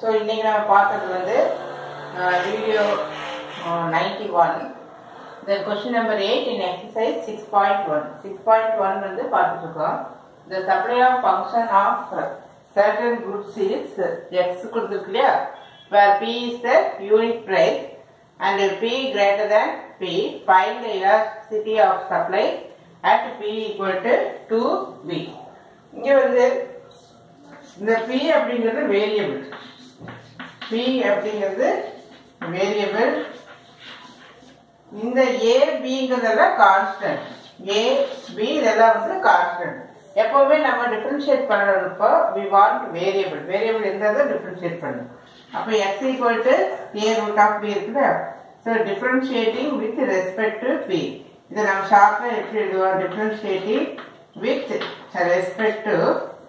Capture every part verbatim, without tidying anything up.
So, இன்னைக்கு நம்ம பார்த்தது வந்து video uh, ninety-one. Then question number eight in exercise six point one. six point one வந்து பார்த்துருக்கோம். The supply of function of certain goods is x கொடுத்துருக்கு இல்லையா, where p is the unit price and p greater than p, find the elasticity of supply at p equal to two b. இங்கே வந்து இந்த p அப்படிங்கிறது variable, p அப்படிங்கிறது variable. இந்த a bங்கிறதெல்லாம் constant, a b இதெல்லாம் வந்து கான்ஸ்டன்ட். எப்பவுமே நம்ம டிஃபரன்ஷியேட் பண்ணுறப்போ we want வேரியபிள், வேரியபிள் இருந்தால் டிஃபரன்ஷியேட் பண்ணணும். அப்போ x equal to a root of b இருக்குல்ல, so differentiating with respect to p. இதை நம்ம ஷார்ட்டாக எப்படி எழுதுவோம், differentiating with respect to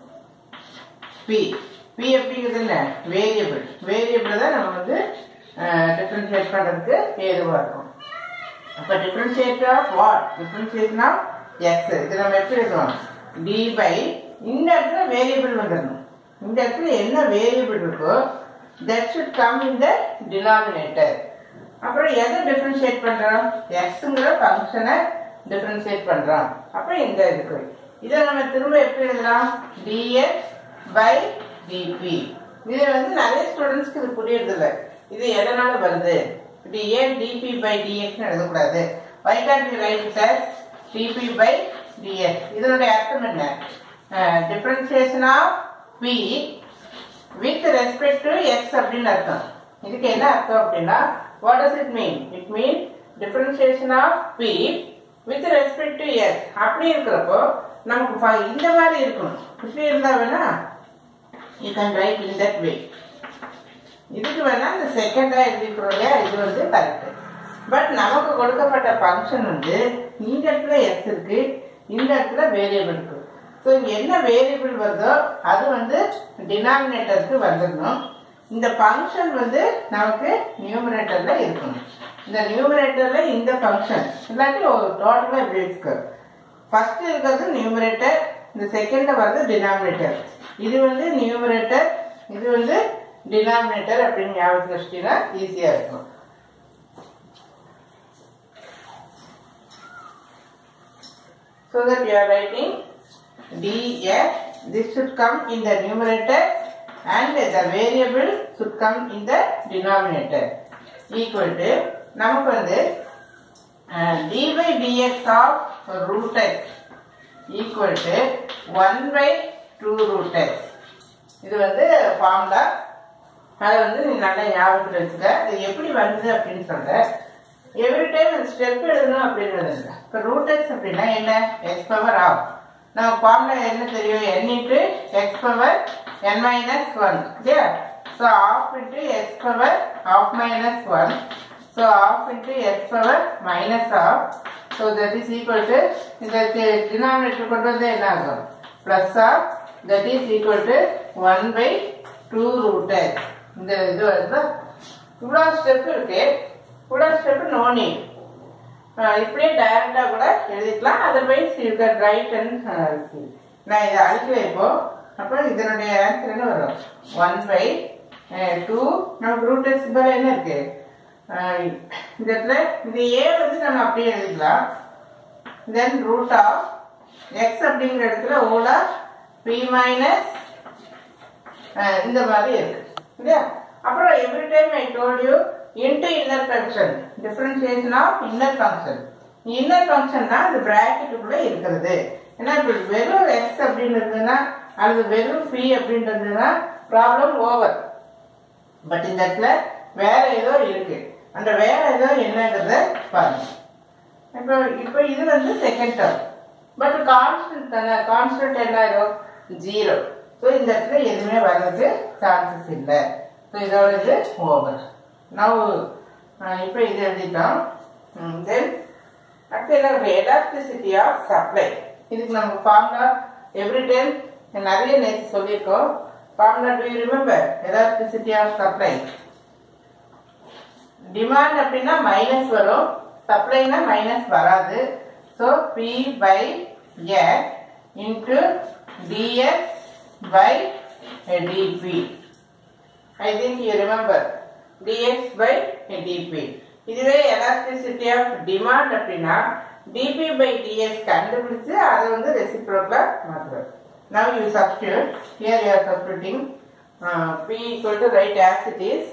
p. p அப்படிங்கிறது என்ன, வேரியபிள், வேரியபிள் தான் நம்ம வந்து டிஃபரன்ஷியேட் பண்ணுறதுக்கு ஏதுவாக இருக்கும். அப்போ differentiate of what, differentiation of x. இது நம்ம எப்படி எழுதுவோம், d by இந்த இடத்துல வேரியபிள் வந்துடணும். இந்த இடத்துல என்ன வேரியபிள் இருக்கோ that should come in the denominator. அப்புறம் எதை டிஃபரன்ஷியேட் பண்ணுறோம், எக்ஸுங்கிற ஃபங்க்ஷனை டிஃபரன்ஷியேட் பண்ணுறோம். அப்புறம் இந்த இதுக்கு இதை நம்ம திரும்ப எப்படி எழுதலாம், dx by dp. இது வந்து நிறைய ஸ்டூடெண்ட்ஸ்க்கு இது புரியறதில்லை, இது எதனால வருது, இது ஏன் dp by dx எழுதக்கூடாது, why can't we write it as dp by dx. இதனுடைய அர்த்தம் என்ன, differentiation of p with respect to x அப்படின்னு அர்த்தம். இதுக்கு என்ன அர்த்தம் அப்படின்னா, what does it mean, it means differentiation of p with respect to x. அப்படி இருக்கிறப்போ நமக்கு இந்த மாதிரி இருக்கணும், இப்படி இருந்தா வேணா you can write in that way. இதுக்கு வேணா இந்த செகண்டா எழுதிக்கிறோம் இல்லையா, இது வந்து கரெக்ட். பட் நமக்கு கொடுக்கப்பட்ட ஃபங்க்ஷன் வந்து இந்த இடத்துல x இருக்கு, இந்த இடத்துல வேரியபிள் இருக்கு. ஸோ இங்கே என்ன வேரியபிள் வருதோ அது வந்து டினாமினேட்டருக்கு வந்துடணும். இந்த ஃபங்க்ஷன் வந்து நமக்கு நியூமரேட்டர்ல இருக்கணும். இந்த நியூமரேட்டர்ல இந்த ஃபங்க்ஷன் இல்லாட்டி ஒரு டோட்டலாக இப்படி இருக்கு. ஃபர்ஸ்ட் இருக்கிறது நியூமரேட்டர், இந்த செகண்ட் வருது டினாமினேட்டர். இது வந்து நியூமரேட்டர், இது வந்து டினாமினேட்டர் அப்படின்னு ஞாபகம் வச்சுட்டீங்கன்னா ஈஸியா இருக்கும். So that you are writing dx, this should come in the numerator and the variable should come in the denominator, equal to நமக்கு வந்து d by dx of root x equal to one by two root x. இது வந்து formula, அதை வந்து நீ நல்லா ஞாபகத்தில் வச்சுக்க. இது எப்படி வருது அப்படின்னு சொல்ற, எவ்ரி டைம் அந்த ஸ்டெப் எழுதணும் அப்படின்னு. இப்போ ரூட் எக்ஸ் அப்படின்னா என்ன, எக்ஸ் பவர் ஆஃப். நம்ம ஃபார்முலா என்ன தெரியும், n into x power n minus one இல்லையா. So half into x power half minus one, so half into x power minus half. So that is equal to இந்த denominator கொண்டு வந்து என்ன ஆகும், plus half, that is equal to one by two root x. இந்த இது வந்து இவ்வளோ step இருக்கு, இவ்வளோ ஸ்டெப் நோ நீட், இப்படியே டைரக்டா கூட எழுதிக்கலாம். Otherwise you can write and நான் இதை அழிக்க இப்போ. அப்போ இதனுடைய ஆன்சர் என்ன வரும், ஒன் பை டூ. நமக்கு ரூட் எக்ஸ் பதில் என்ன இருக்கு, இந்த இடத்துல இந்த ஏ வந்து நம்ம அப்படியே எழுதிக்கலாம். தென் ரூட் ஆஃப் எக்ஸ் அப்படிங்கிற இடத்துல ஓலா பி மைனஸ் இந்த மாதிரி இருக்கு இல்லையா. அப்புறம் every time I told you into inner function, differentiation of inner function. inner function தான் இந்த பிராக்கெட்டுக்குள்ள இருக்கிறது. ஏன்னா இப்போ வெறும் x அப்படின்னு இருந்ததுன்னா அல்லது வெறும் p அப்படின்றதுன்னா ப்ராப்ளம் ஓவர். பட் இந்த இடத்துல வேற ஏதோ இருக்கு, அந்த வேற ஏதோ என்னங்கிறத பாருங்க. இப்போ இப்போ இது வந்து செகண்ட் டேர்ம், பட் கான்ஸ்டன்ட் தானே, கான்ஸ்டன்ட் என்ன ஆயிரும், ஜீரோ. ஸோ இந்த இடத்துல எதுவுமே வர்றதுக்கு சான்சஸ் இல்லை. ஸோ இதோட இது ஓவர். Now, இப்போ இது எழுதிட்டோம். தென் அடுத்து என்ன, எலாஸ்டிசிட்டி ஆஃப் சப்ளை. இதுக்கு நம்ம ஃபார்முலா எவ்ரி டைம் நிறைய நேற்று சொல்லியிருக்கோம். Formula do you remember, elasticity of supply. Demand அப்படின்னா மைனஸ் வரும், சப்ளைனா மைனஸ் வராது. So P by S into DS by dp. I think you remember dx by dp. இதுவே elasticity of demand அப்படினா dp by dx கண்டுபிடிச்சு அதை வந்து reciprocal மாத்துறோம். Now you substitute. Here you are substituting uh, p equal to write as it is.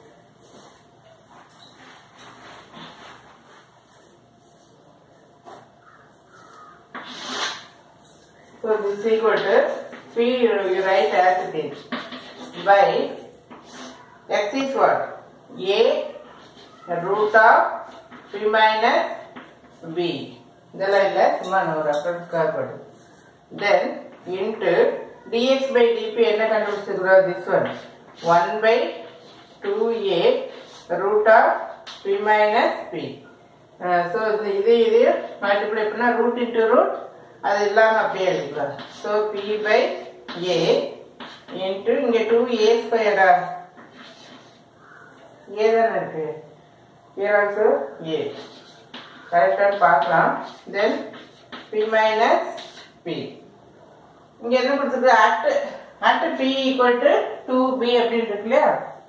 So this is equal to p you, you write as it is by x is what? A root of p minus b. இதெல்லாம் இல்லை, சும்மா ஒரு reference card. Then into dx by dp என்ன கண்டுபிடிச்சிருக்கிறோம்? This one one by two a root of p minus p. Uh, so இது இது multiply பண்ணா root into root அது இல்லாம அப்படியே எழுதிக்கலாம். So p by a into இங்க two a squared a தானே இருக்கு. Here also a. கரெக்டா பார்க்கலாம். Then p minus p. இங்க என்ன கொடுத்துருக்கு? at at p equal to two b அப்படின்னு இருக்கு இல்லையா?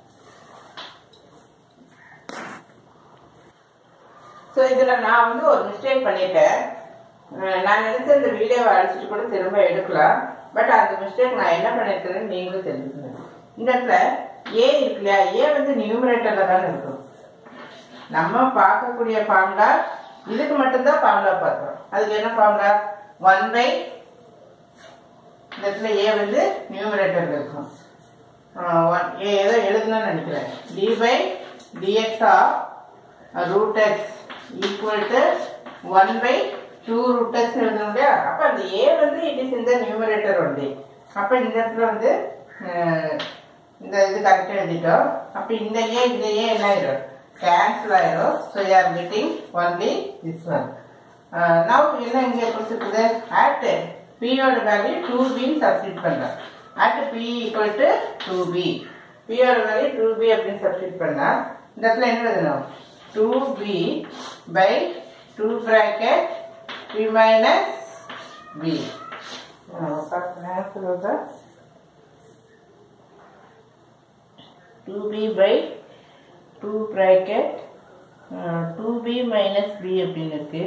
ஸோ இதில் நான் வந்து ஒரு மிஸ்டேக் பண்ணிட்டேன். நான் நினைச்ச இந்த வீடியோவை அழைச்சிட்டு கூட திரும்ப எடுக்கலாம். பட் அந்த மிஸ்டேக் நான் என்ன பண்ணிருக்கிறேன்னு நீங்களும் தெரிஞ்சுக்கணும். இந்த இடத்துல ஏ இருக்கு இல்லையா? ஏ வந்து நியூமரேட்டர்ல தானே இருக்கும். நம்ம பார்க்கக்கூடிய ஃபார்முலா இதுக்கு மட்டும்தான் ஃபார்முலா பார்த்தோம். அதுக்கு என்ன ஃபார்முலா? ஒன் பை இந்த இடத்துல ஏ வந்து நியூமரேட்டர்ல இருக்கும். ஏ ஏதோ எழுதணும்னு நினைக்கிறேன். D by DX of root x equal to one by two root x எழுதணும் இல்லையா? அப்போ அந்த ஏ வந்து இட் இஸ் இந்த நியூமரேட்டர் ஒன்லி. அப்போ இந்த இடத்துல வந்து இந்த இது கரெக்டாக எழுதிட்டோம். அப்போ இந்த ஏ இந்த ஏ என்ன ஆயிடும்? கேன்சல் ஆயிடும். So you are getting only this one. Now என்ன இங்கே கொடுத்துருக்குது? அட் பியோட வேல்யூ டூ பின்னு சப்ஸ்டிட் பண்ணுறேன். At P equal to two P. பியோட வேல்யூ டூ பி அப்படின்னு சப்ஸ்டிட் பண்ணா இந்த இடத்துல என்ன எழுதணும்? Two P by two bracket p minus b. two b by two bracket uh, two b minus b அப்படின்னு இருக்கு.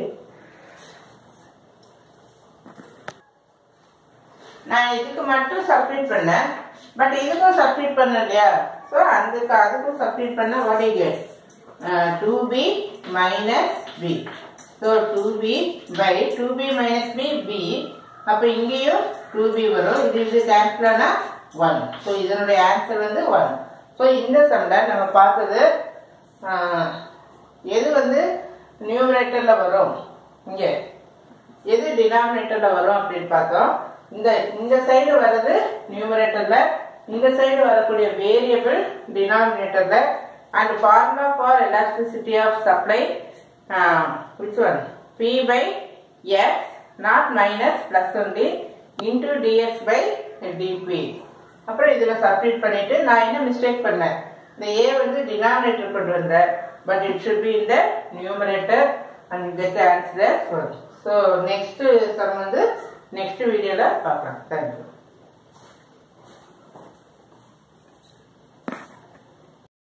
நான் இதுக்கு மட்டும் சப்ஸ்டிட் பண்ணேன். பட் இதுக்கும் சப்ஸ்டிட் பண்ண இல்லையா? ஸோ அதுக்கு அதுக்கும் சப்ஸ்டிட் பண்ண what you get? uh, two b minus b. So two b by two b minus b b. அப்ப இங்கேயும் two b வரும். இது இது கேன்சல் ஆனா one. So இதனுடைய ஆன்சர் வந்து one. So இந்த சம்ல நம்ம பார்த்தது எது வந்து நியூமரேட்டர்ல வரும், இங்க எது டினாமினேட்டர்ல வரும் அப்படின்னு பார்த்தோம். இந்த இந்த சைடு வர்றது நியூமரேட்டர்ல, இந்த சைடு வரக்கூடிய வேரியபிள் டினாமினேட்டர்ல. And formula for elasticity of supply Uh, which one? P by x not minus plus only into dx by dp. அப்புறம் இதுல சப்ஸ்டிட் பண்ணிட்டு நான் என்ன மிஸ்டேக் பண்ணேன்? இந்த a வந்து டினாமினேட்டர் கொண்டு வந்தேன். But it should be in the numerator and get the answer. So next sum வந்து next வீடியோல பார்க்கலாம். Thank you.